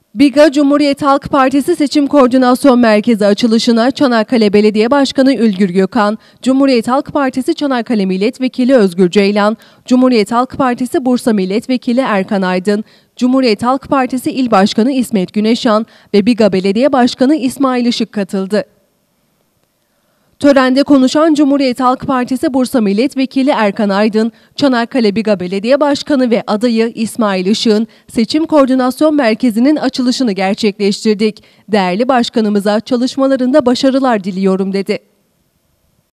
BİGA Cumhuriyet Halk Partisi Seçim Koordinasyon Merkezi açılışına Çanakkale Belediye Başkanı Ülgür Gökhan, Cumhuriyet Halk Partisi Çanakkale Milletvekili Özgür Ceylan, Cumhuriyet Halk Partisi Bursa Milletvekili Erkan Aydın, Cumhuriyet Halk Partisi İl Başkanı İsmet Güneşan ve BİGA Belediye Başkanı İsmail Işık katıldı. Törende konuşan Cumhuriyet Halk Partisi Bursa Milletvekili Erkan Aydın, Çanakkale BİGA Belediye Başkanı ve adayı İsmail Işık'ın Seçim Koordinasyon Merkezi'nin açılışını gerçekleştirdik. Değerli başkanımıza çalışmalarında başarılar diliyorum dedi.